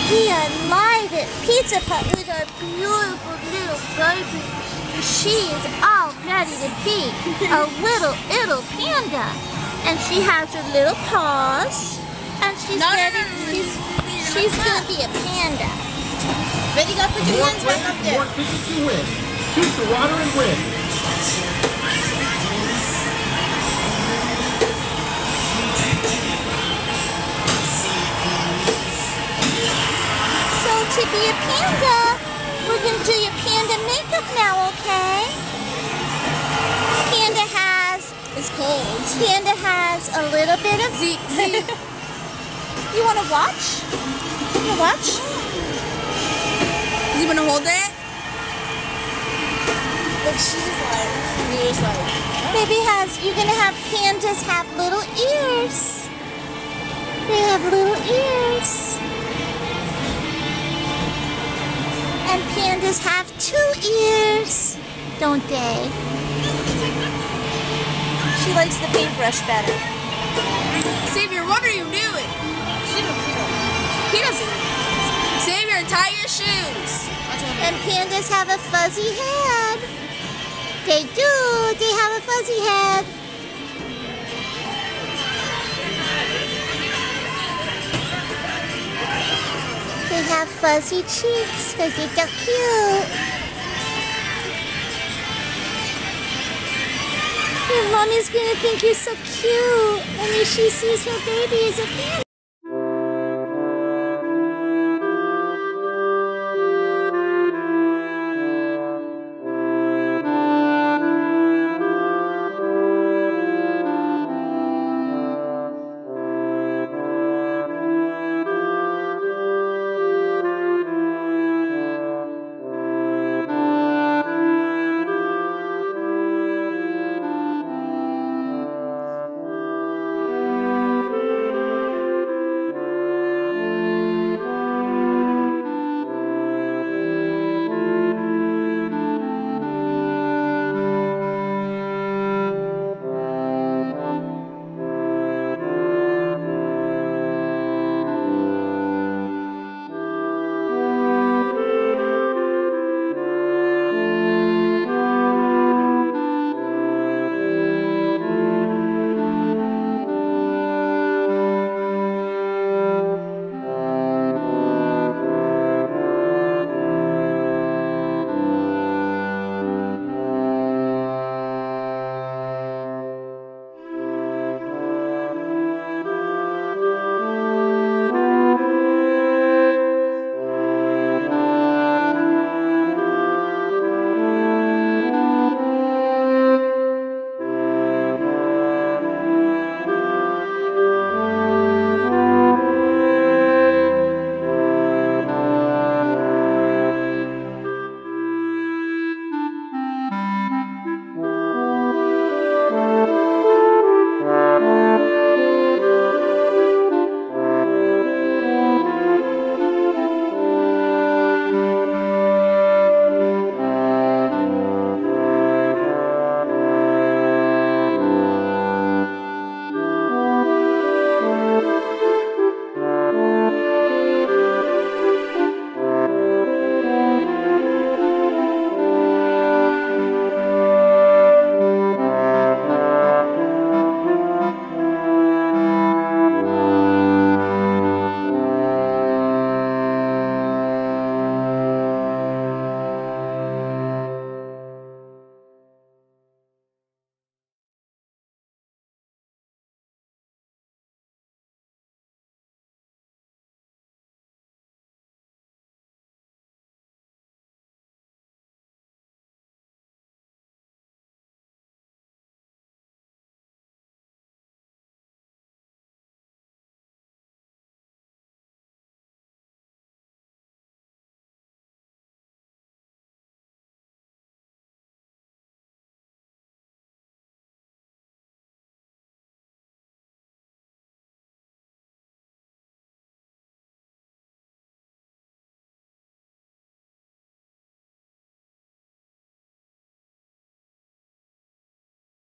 We are live at Pizza Putt with our beautiful little baby. She is all ready to be a little panda. And she has her little paws. And she's ready. She's going to be a panda. Ready, go put your hands back up there. More fishes to win. Shoot the water and win. So to be a panda, we're going to do your panda makeup now, okay? Panda has... It's cold. Panda has a little bit of... You want to watch? You want to watch? Do you want to hold it? Look, she's like... You're just like... Baby has... You're going to have pandas have little ears. They have little ears. And pandas have 2 ears, don't they? She likes the paintbrush better. Xavier, what are you doing? He doesn't. Xavier, tie your shoes. And pandas have a fuzzy head. They do. They have a fuzzy head. They have fuzzy cheeks because they're so cute. Your mommy's gonna think you're so cute when she sees her baby as a panda.